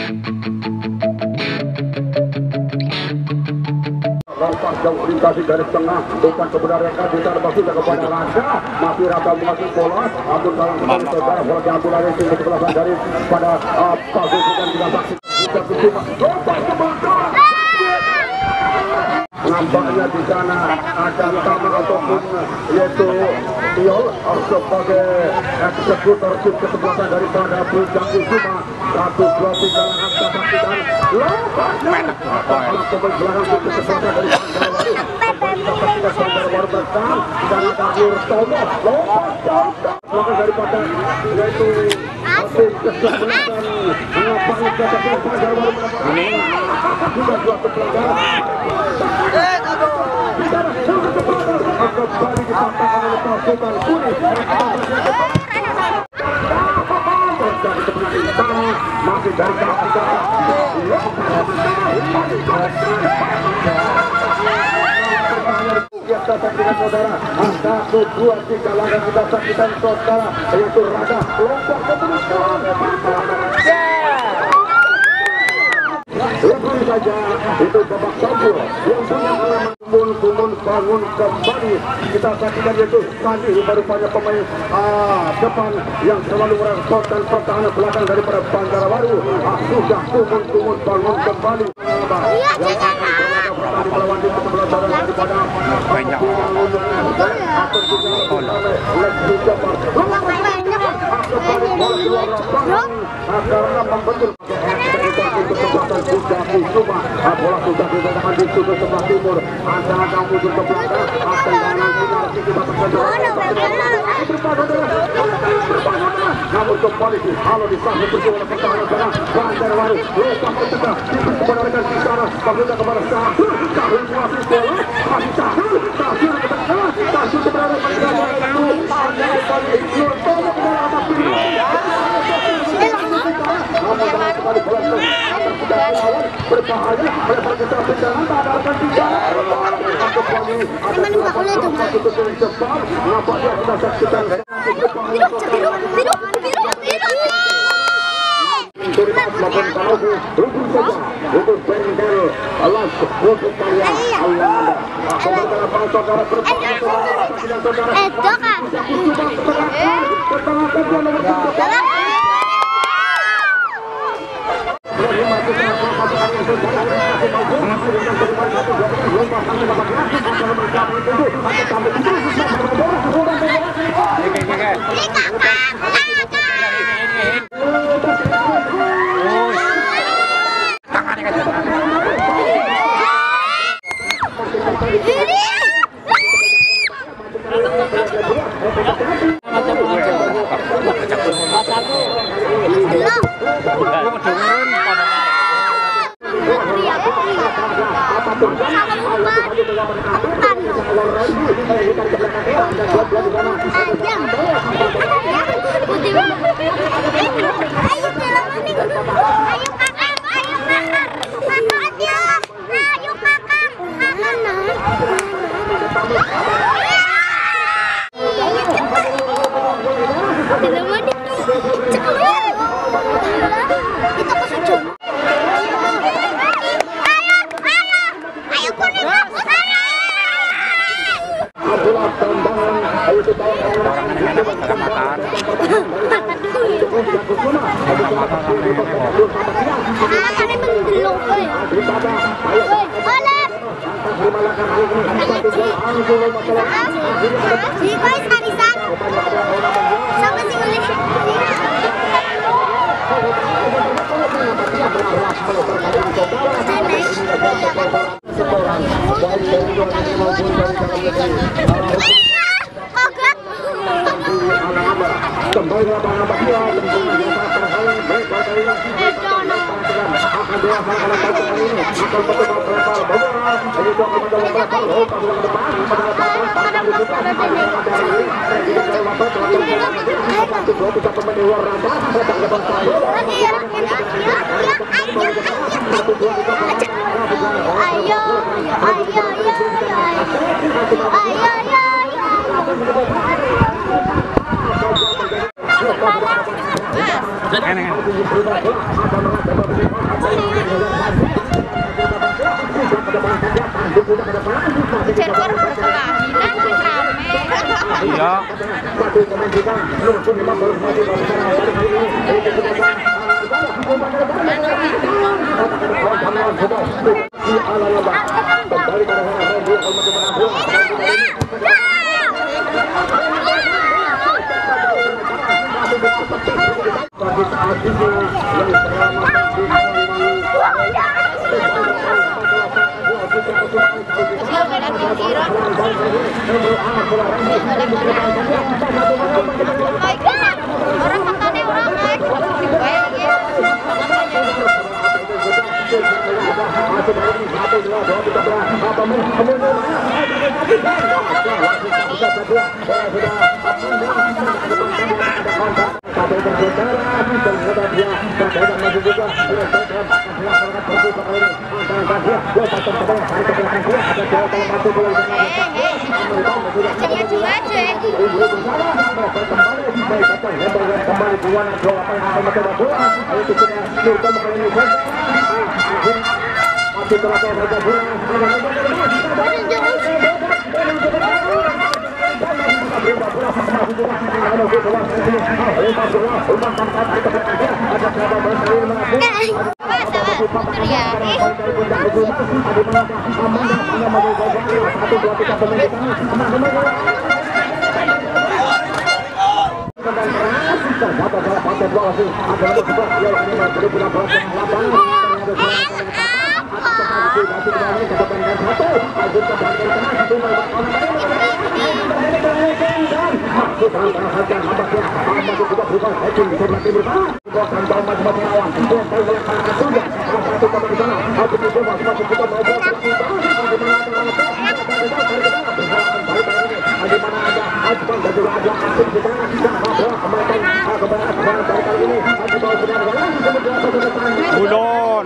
Lepas jauh lintasi dari tengah, bukan kebenaran Reka bisa lepas sudah kepada Raka, masih Raka masih bola, Abdul Salam kembali saudara, bola diambil dari tim kesebelasan dari pada Pagus dan tidak saksi. Bukan cuma lepas ke belakang. Nampaknya di sana ada Tama ataupun yaitu Tiol sebagai eksekutor tim kesebelasan daripada Bujang Kusuma. 1-2 galangan saksikan lompatnya pemain belakang tim kesebelasan dari Bandar Baru bertahan dan ada Wirtono lompat jauh belakang daripada yaitu tim kesebelasan nampaknya Bandar Baru sudah 2 pelanggaran. Kembali dipatahkan oleh pasukan kuning. Terjadi kemenangan utama masih dari Afrika. Biasa saksikan saudara, ada 2-3 langkah kita saksikan saudara, yaitu Rada lompat ke belakang. Lebih saja itu babak campur yang punya pengalaman kumun bangun kembali. Kita saksikan yaitu Sandi rupanya pemain depan yang selalu meresponskan pertahanan belakang daripada Bandar Baru. Sudah kumun bangun kembali. Melawan di sebelah sana daripada banyak karena membentur kesempatan sudah Kusuma, bola sudah digunakan di sudut sebelah timur. Ada muncul ke belakang, tendangan sinar sisi batas namun kembali halo di sana berjuang pertahanan sekarang Bandar Baru lepas bertegak kepada rekan di sana meminta kepada Sahul masih bola masih Sahul kepada rekan berbahaya lepas kita berjalan ada di sana nampaknya kita saksikan untuk bengkel alas untuk karya Allah Ayo, Orang makannya orang Bulon.